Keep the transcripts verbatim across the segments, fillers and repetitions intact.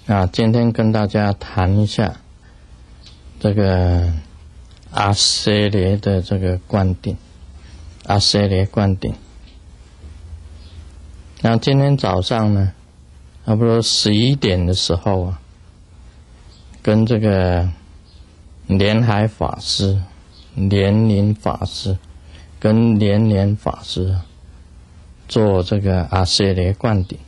啊，今天跟大家谈一下这个阿阇黎的这个灌顶，阿阇黎灌顶。那今天早上呢，差不多十一点的时候啊，跟这个莲海法师、莲林法师跟莲莲法师啊，做这个阿阇黎灌顶。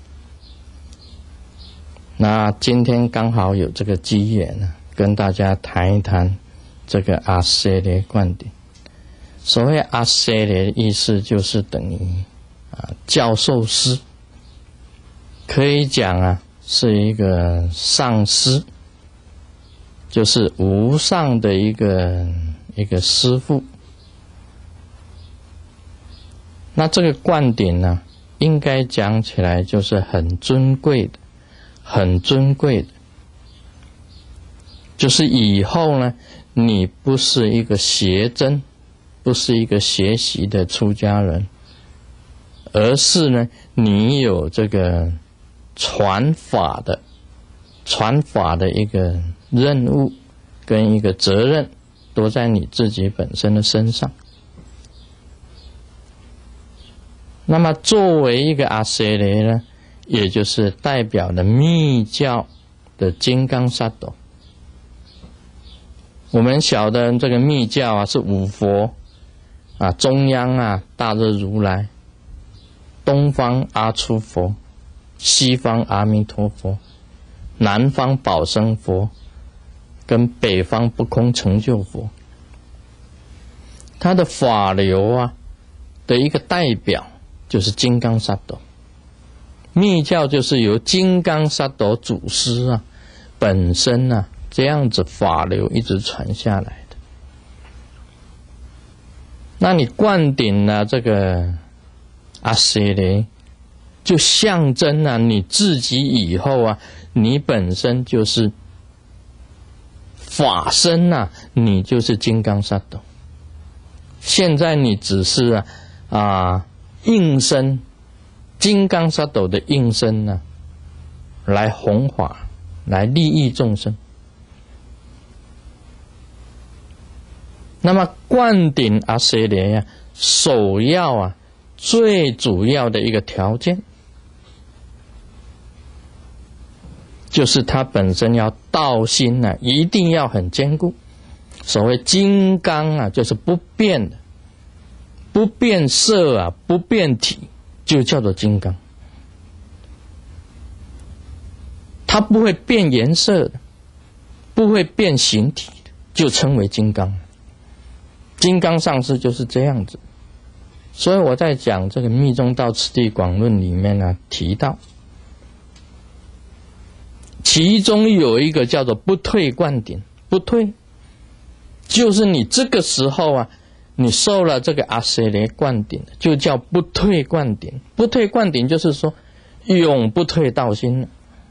那今天刚好有这个机缘呢，跟大家谈一谈这个阿阇黎灌顶。所谓阿阇黎的意思就是等于啊教授师，可以讲啊是一个上师，就是无上的一个一个师父。那这个灌顶呢，应该讲起来就是很尊贵的。很尊贵的，就是以后呢，你不是一个学僧，不是一个学习的出家人，而是呢，你有这个传法的、传法的一个任务跟一个责任，都在你自己本身的身上。那么，作为一个阿阇黎呢，也就是代表了密教的金刚萨埵。我们晓得这个密教啊是五佛啊，中央啊大日如来，东方阿阇佛，西方阿弥陀佛，南方宝生佛，跟北方不空成就佛。它的法流啊的一个代表就是金刚萨埵。密教就是由金刚萨埵祖师啊本身啊这样子法流一直传下来的。那你灌顶了、啊、这个阿阇黎，就象征啊你自己以后啊，你本身就是法身啊，你就是金刚萨埵。现在你只是啊啊应身。金刚萨埵的应身呢，来弘法，来利益众生。那么灌顶阿阇黎啊，首要啊，最主要的一个条件，就是他本身要道心啊，一定要很坚固。所谓金刚啊，就是不变的，不变色啊，不变体。就叫做金刚，它不会变颜色的，不会变形体的，就称为金刚。金刚上师就是这样子。所以我在讲这个《密宗道次第广论》里面呢、啊、提到，其中有一个叫做不退灌顶。不退，就是你这个时候啊。你受了这个阿阇黎灌顶，就叫不退灌顶。不退灌顶就是说，永不退道心了。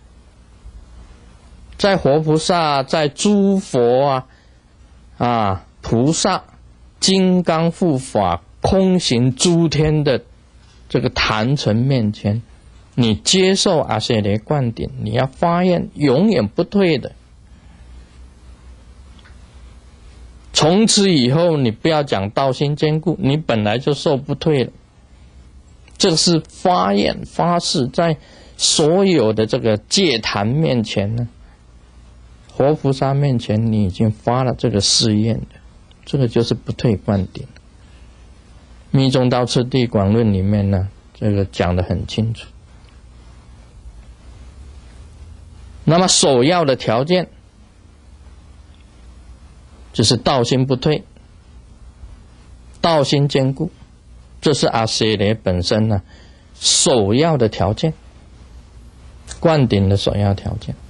在活菩萨，在诸佛啊啊菩萨，金刚护法，空行诸天的这个坛城面前，你接受阿阇黎灌顶，你要发愿永远不退的。从此以后，你不要讲道心坚固，你本来就受不退了。这是发愿发誓，在所有的这个戒坛面前呢，活菩萨面前，你已经发了这个誓愿的，这个就是不退灌顶。密宗道次第广论里面呢，这个讲得很清楚。那么首要的条件，就是道心不退，道心坚固，这是阿阇黎本身呢首要的条件，灌顶的首要条件。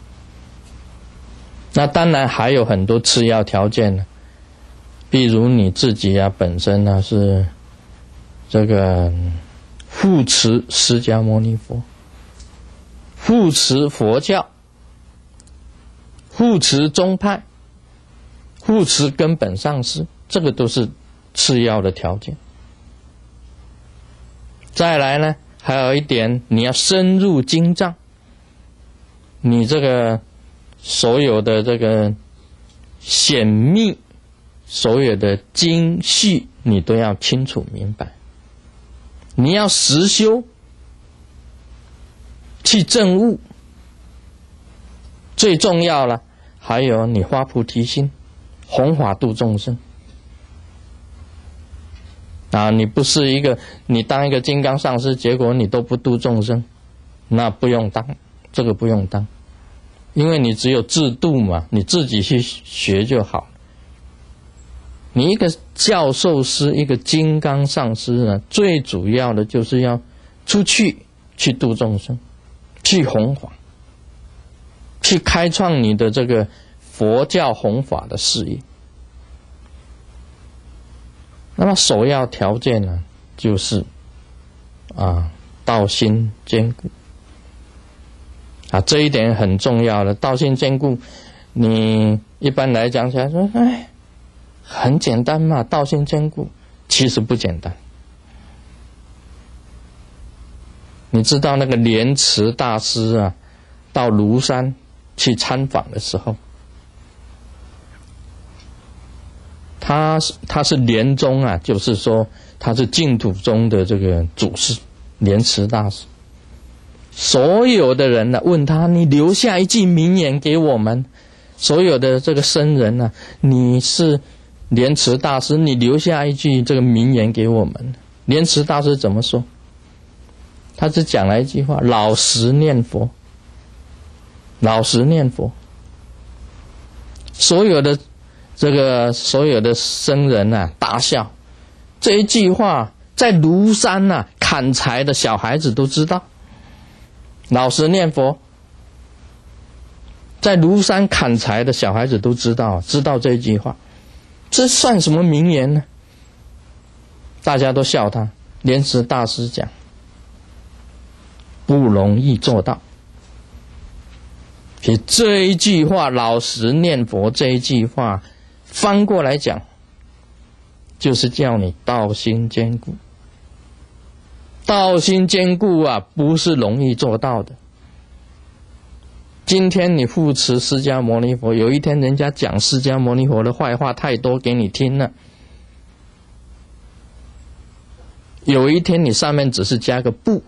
那当然还有很多次要条件呢，比如你自己啊本身呢是这个护持释迦牟尼佛，护持佛教，护持宗派，护持根本上师，这个都是次要的条件。再来呢，还有一点，你要深入经藏， 你这个所有的这个显密，所有的精细，你都要清楚明白。你要实修，去证悟。最重要了，还有你发菩提心，弘法度众生。啊，你不是一个，你当一个金刚上师，结果你都不度众生，那不用当，这个不用当，因为你只有自度嘛，你自己去学就好。你一个教授师，一个金刚上师呢，最主要的就是要出去去度众生，去弘法，去开创你的这个佛教弘法的事业。那么首要条件呢，就是啊道心坚固啊，这一点很重要的。道心坚固，你一般来讲起来说，哎，很简单嘛，道心坚固，其实不简单。你知道那个莲池大师啊，到庐山去参访的时候，他他是莲宗啊，就是说他是净土宗的这个祖师，莲池大师。所有的人呢、啊、问他，你留下一句名言给我们。所有的这个僧人呢、啊，你是莲池大师，你留下一句这个名言给我们。莲池大师怎么说？他只讲了一句话：老实念佛，老实念佛。所有的这个所有的僧人啊大笑，这一句话在庐山啊砍柴的小孩子都知道。老实念佛，在庐山砍柴的小孩子都知道，知道这一句话，这算什么名言呢？大家都笑他。莲池大师讲，不容易做到。所以这一句话，老实念佛这一句话，翻过来讲，就是叫你道心坚固。道心坚固啊，不是容易做到的。今天你护持释迦牟尼佛，有一天人家讲释迦牟尼佛的坏话太多给你听了，有一天你上面只是加个不，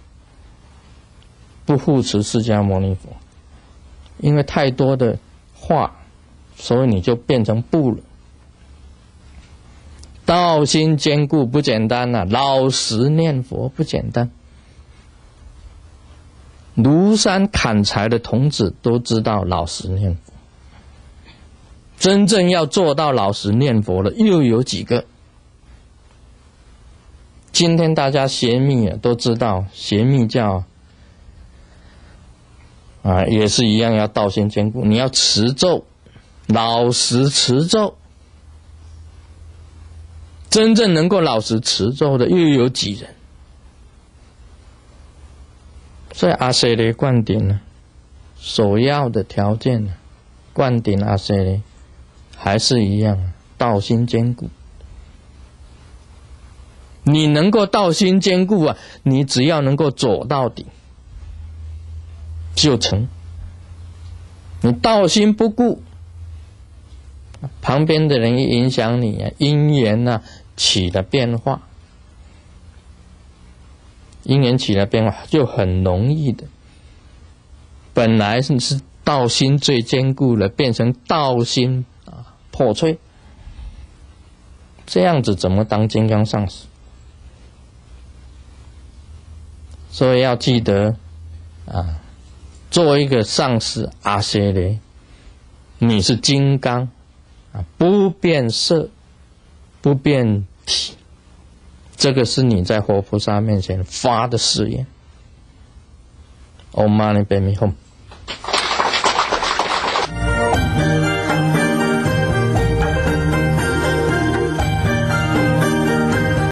不护持释迦牟尼佛，因为太多的话，所以你就变成不了。道心坚固不简单啊，老实念佛不简单。庐山砍柴的童子都知道老实念佛，真正要做到老实念佛的又有几个？今天大家学密啊都知道，学密教啊也是一样，要道心坚固，你要持咒，老实持咒。真正能够老实持咒的又有几人？所以阿阇黎灌顶呢，首要的条件呢，灌顶阿阇黎还是一样，道心坚固。你能够道心坚固啊，你只要能够走到底就成。你道心不固，旁边的人一影响你啊，因缘啊起了变化，因缘起了变化就很容易的，本来是是道心最坚固了，变成道心啊破碎，这样子怎么当金刚上师？所以要记得啊，做一个上师阿阇黎，你是金刚啊，不变色，不变体，这个是你在活菩萨面前发的誓言。Om Mani Padme Hum。